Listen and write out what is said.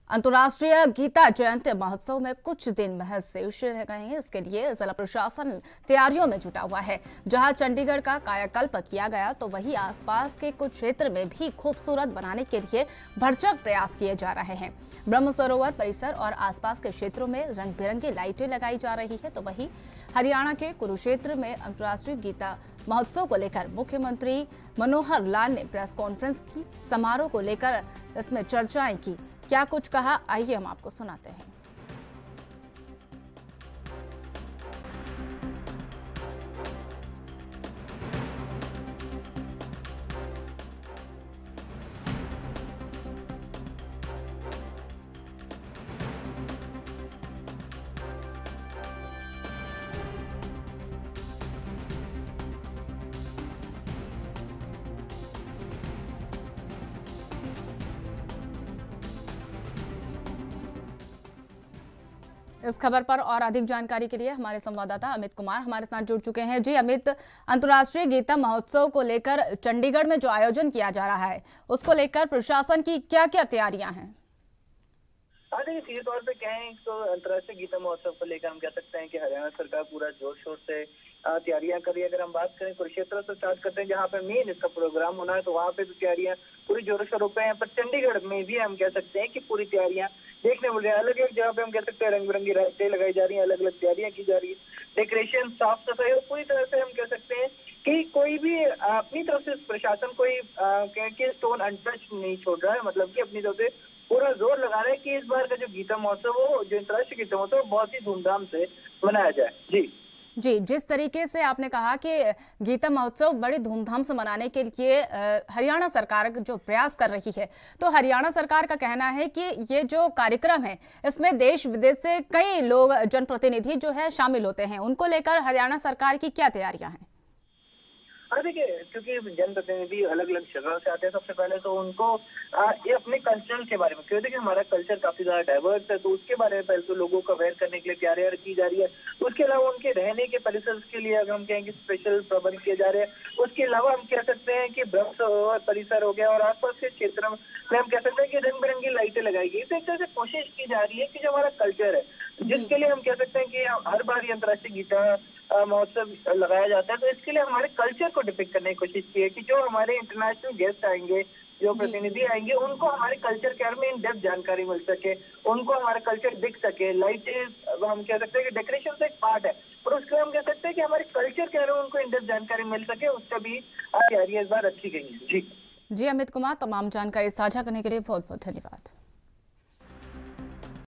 अंतर्राष्ट्रीय गीता जयंती महोत्सव में कुछ दिन महज शेष रह गए हैं। इसके लिए जिला प्रशासन तैयारियों में जुटा हुआ है। जहां चंडीगढ़ का कायाकल्प किया गया, तो वहीं आसपास के कुछ क्षेत्र में भी खूबसूरत बनाने के लिए भरसक प्रयास किए जा रहे हैं। ब्रह्म सरोवर परिसर और आसपास के क्षेत्रों में रंग बिरंगी लाइटें लगाई जा रही है। तो वहीं हरियाणा के कुरुक्षेत्र में अंतर्राष्ट्रीय गीता महोत्सव को लेकर मुख्यमंत्री मनोहर लाल ने प्रेस कॉन्फ्रेंस की। समारोह को लेकर इसमें चर्चाएं की। क्या कुछ कहा, आइए हम आपको सुनाते हैं। इस खबर पर और अधिक जानकारी के लिए हमारे संवाददाता अमित कुमार हमारे साथ जुड़ चुके हैं। जी अमित, अंतर्राष्ट्रीय गीता महोत्सव को लेकर चंडीगढ़ में जो आयोजन किया जा रहा है, उसको लेकर प्रशासन की क्या क्या तैयारियां हैं? हाँ देखिए, सीधे तौर पे कहें तो अंतर्राष्ट्रीय गीता महोत्सव को लेकर हम कह सकते हैं कि हरियाणा सरकार पूरा जोर शोर से तैयारियां कर रही है। अगर हम बात करें कुरुक्षेत्र से स्टार्ट करते हैं, जहाँ पे मेन इसका प्रोग्राम होना है, तो वहाँ पे भी तैयारियां पूरी जोरों शोरों पे हैं। पर चंडीगढ़ में भी हम कह सकते हैं कि पूरी तैयारियां देखने मिल रही है। अलग अलग जगह पे हम कह सकते हैं रंग बिरंगी लाइटें लगाई जा रही है, अलग अलग तैयारियां की जा रही है, डेकोरेशन, साफ सफाई, और पूरी तरह से हम कह सकते हैं कि कोई भी अपनी तरफ से प्रशासन कोई स्टोन अनटच नहीं छोड़ रहा है। मतलब कि अपनी तरफ से पूरा जोर लगा रहा है कि इस बार का जो गीता महोत्सव हो, जो अंतर्राष्ट्रीय गीता महोत्सव, बहुत ही धूमधाम से मनाया जाए। जी, जिस तरीके से आपने कहा कि गीता महोत्सव बड़ी धूमधाम से मनाने के लिए हरियाणा सरकार जो प्रयास कर रही है, तो हरियाणा सरकार का कहना है कि ये जो कार्यक्रम है, इसमें देश विदेश से कई लोग, जनप्रतिनिधि जो है शामिल होते हैं। उनको लेकर हरियाणा सरकार की क्या तैयारियां हैं? हाँ देखिए, क्योंकि जनप्रतिनिधि अलग अलग जगह से आते हैं, सबसे पहले तो उनको ये अपने कल्चर के बारे में, क्योंकि देखिए हमारा कल्चर काफी ज्यादा डाइवर्स है, तो उसके बारे में पहले तो लोगों को अवेयर करने के लिए तैयारियां की जा रही है। उसके अलावा उनके रहने के परिसर के लिए अगर हम कहें कि स्पेशल प्रबंध किए जा रहे हैं। उसके अलावा हम कह सकते हैं कि ब्रह्म सरोवर परिसर हो गया और आसपास के क्षेत्र में हम कह सकते हैं कि रंग बिरंगी लाइटें लगाई गई। तो एक तरह से कोशिश की जा रही है कि जो हमारा कल्चर है, जिसके लिए हम कह सकते हैं कि हर बार ये अंतर्राष्ट्रीय गीता महोत्सव लगाया जाता है, तो इसके लिए हमारे कल्चर को डिपिक्ट करने की कोशिश की है कि जो हमारे इंटरनेशनल गेस्ट आएंगे, जो प्रतिनिधि आएंगे, उनको हमारे कल्चर के बारे में इन डेप्थ जानकारी मिल सके, उनको हमारा कल्चर दिख सके। लाइटें हम कह सकते हैं कि डेकोरेशन तो एक पार्ट है, पर उसके हम कह सकते हैं कि हमारे कल्चर के बारे में उनको इन डेप्थ जानकारी मिल सके, उसका भी तैयारी इस बार अच्छी गई है। जी अमित कुमार, तमाम जानकारी साझा करने के लिए बहुत बहुत धन्यवाद।